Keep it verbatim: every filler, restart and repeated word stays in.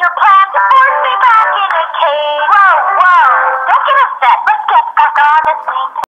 your plan to force me back in a cage. Whoa, whoa, don't get upset. Let's get back on this thing.